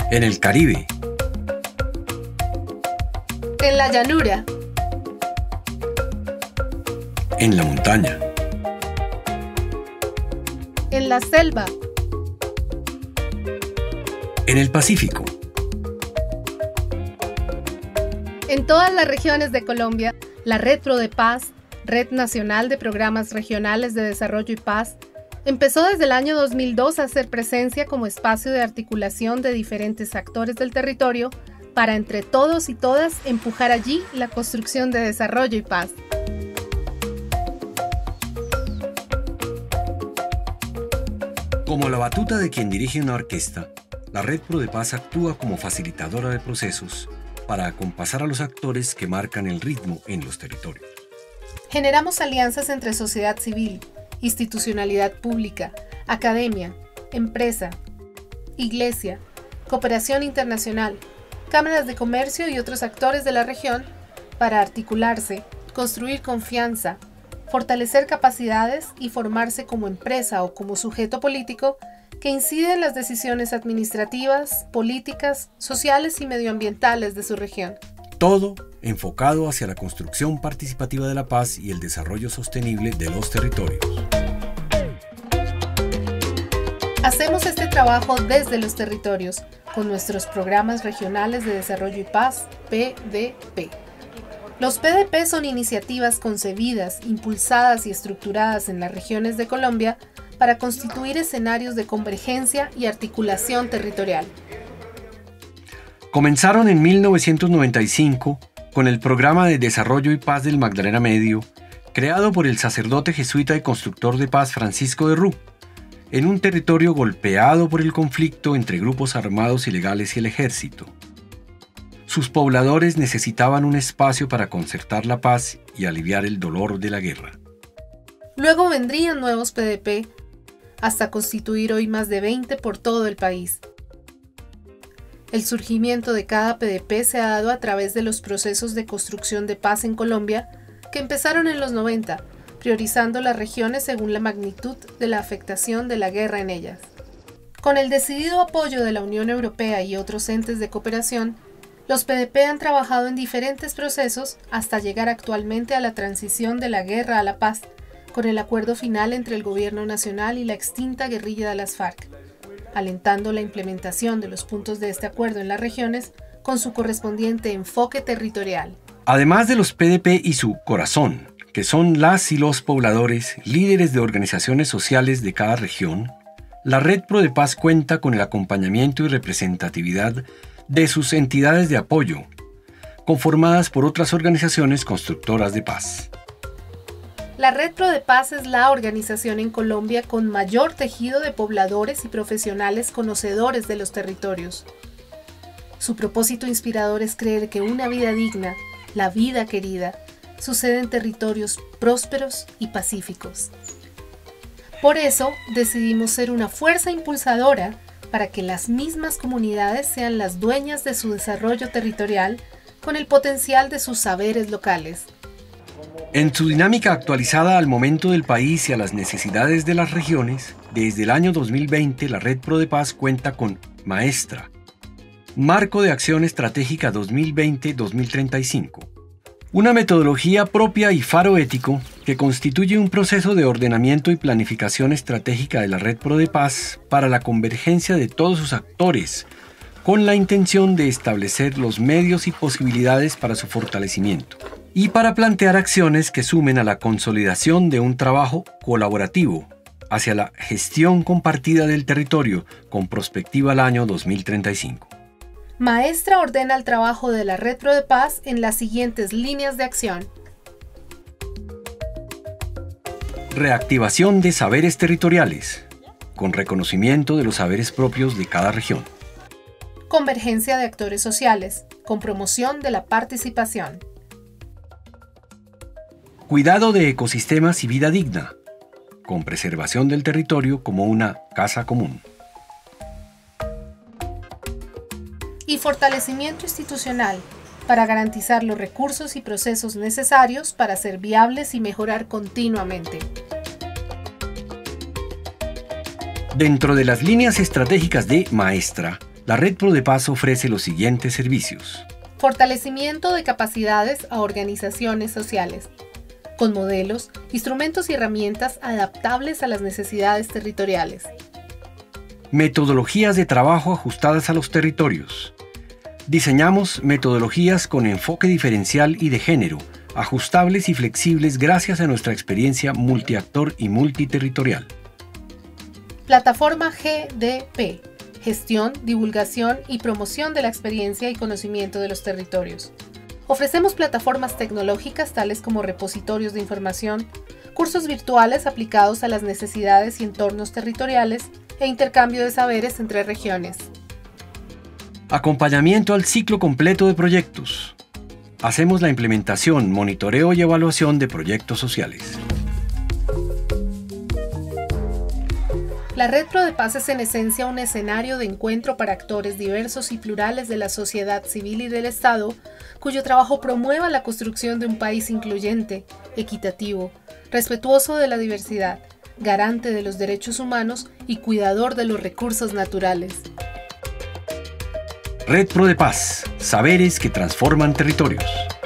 En el Caribe. En la llanura. En la montaña. En la selva. En el Pacífico. En todas las regiones de Colombia, la Red Pro de Paz, Red Nacional de Programas Regionales de Desarrollo y Paz, empezó desde el año 2002 a hacer presencia como espacio de articulación de diferentes actores del territorio para entre todos y todas empujar allí la construcción de desarrollo y paz. Como la batuta de quien dirige una orquesta, la Red Pro de Paz actúa como facilitadora de procesos para acompasar a los actores que marcan el ritmo en los territorios. Generamos alianzas entre sociedad civil, institucionalidad pública, academia, empresa, iglesia, cooperación internacional, cámaras de comercio y otros actores de la región para articularse, construir confianza, fortalecer capacidades y formarse como empresa o como sujeto político que incide en las decisiones administrativas, políticas, sociales y medioambientales de su región. Todo enfocado hacia la construcción participativa de la paz y el desarrollo sostenible de los territorios. Hacemos este trabajo desde los territorios, con nuestros programas regionales de desarrollo y paz, PDP. Los PDP son iniciativas concebidas, impulsadas y estructuradas en las regiones de Colombia para constituir escenarios de convergencia y articulación territorial. Comenzaron en 1995 con el Programa de Desarrollo y Paz del Magdalena Medio, creado por el sacerdote jesuita y constructor de paz Francisco de Rú, en un territorio golpeado por el conflicto entre grupos armados ilegales y el ejército. Sus pobladores necesitaban un espacio para concertar la paz y aliviar el dolor de la guerra. Luego vendrían nuevos PDP, hasta constituir hoy más de 20 por todo el país. El surgimiento de cada PDP se ha dado a través de los procesos de construcción de paz en Colombia, que empezaron en los 90, priorizando las regiones según la magnitud de la afectación de la guerra en ellas. Con el decidido apoyo de la Unión Europea y otros entes de cooperación, los PDP han trabajado en diferentes procesos hasta llegar actualmente a la transición de la guerra a la paz, con el acuerdo final entre el Gobierno Nacional y la extinta guerrilla de las FARC, alentando la implementación de los puntos de este acuerdo en las regiones con su correspondiente enfoque territorial. Además de los PDP y su corazón, que son las y los pobladores, líderes de organizaciones sociales de cada región, la Red Pro de Paz cuenta con el acompañamiento y representatividad de sus entidades de apoyo, conformadas por otras organizaciones constructoras de paz. La Red Pro de Paz es la organización en Colombia con mayor tejido de pobladores y profesionales conocedores de los territorios. Su propósito inspirador es creer que una vida digna, la vida querida, sucede en territorios prósperos y pacíficos. Por eso, decidimos ser una fuerza impulsadora para que las mismas comunidades sean las dueñas de su desarrollo territorial con el potencial de sus saberes locales. En su dinámica actualizada al momento del país y a las necesidades de las regiones, desde el año 2020 la Red Pro de Paz cuenta con Maestra, Marco de Acción Estratégica 2020-2035, una metodología propia y faro ético que constituye un proceso de ordenamiento y planificación estratégica de la Red Pro de Paz para la convergencia de todos sus actores, con la intención de establecer los medios y posibilidades para su fortalecimiento, y para plantear acciones que sumen a la consolidación de un trabajo colaborativo hacia la gestión compartida del territorio con prospectiva al año 2035. Maestra ordena el trabajo de la Red Pro de Paz en las siguientes líneas de acción. Reactivación de saberes territoriales, con reconocimiento de los saberes propios de cada región. Convergencia de actores sociales, con promoción de la participación. Cuidado de ecosistemas y vida digna, con preservación del territorio como una casa común. Y fortalecimiento institucional, para garantizar los recursos y procesos necesarios para ser viables y mejorar continuamente. Dentro de las líneas estratégicas de Maestra, La Red Pro de Paz ofrece los siguientes servicios. Fortalecimiento de capacidades a organizaciones sociales, con modelos, instrumentos y herramientas adaptables a las necesidades territoriales. Metodologías de trabajo ajustadas a los territorios. Diseñamos metodologías con enfoque diferencial y de género, ajustables y flexibles gracias a nuestra experiencia multiactor y multiterritorial. Plataforma GDP. Gestión, divulgación y promoción de la experiencia y conocimiento de los territorios. Ofrecemos plataformas tecnológicas tales como repositorios de información, cursos virtuales aplicados a las necesidades y entornos territoriales e intercambio de saberes entre regiones. Acompañamiento al ciclo completo de proyectos. Hacemos la implementación, monitoreo y evaluación de proyectos sociales. La Red Pro de Paz es en esencia un escenario de encuentro para actores diversos y plurales de la sociedad civil y del Estado, cuyo trabajo promueva la construcción de un país incluyente, equitativo, respetuoso de la diversidad, garante de los derechos humanos y cuidador de los recursos naturales. Red Pro de Paz, saberes que transforman territorios.